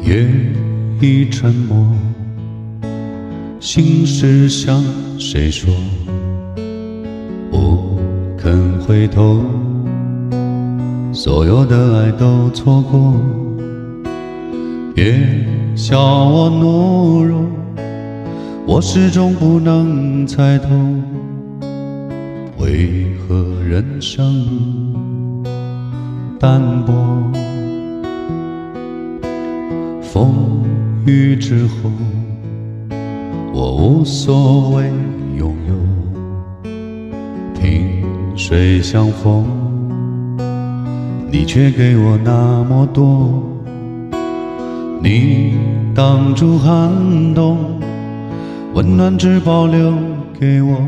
夜已沉默，心事向谁说？不肯回头，所有的爱都错过。别笑我懦弱，我始终不能猜透，为何人生淡薄。风雨之后，我无所谓拥有，萍水相逢，你却给我那么多。你挡住寒冬，温暖只保留给我，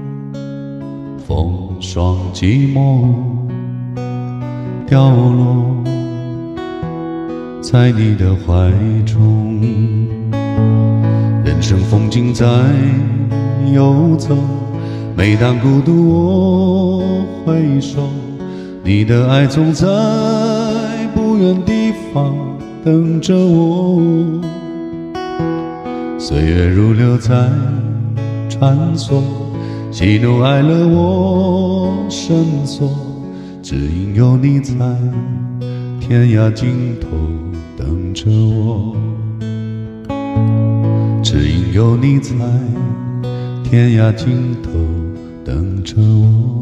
风霜寂寞掉落在你的怀中。人生风景在游走，每当孤独我回首，你的爱总在不远地方等着我。岁月如流在穿梭，喜怒哀乐我深锁，只因有你在天涯尽头等着我，只因有你在天涯尽头等着我。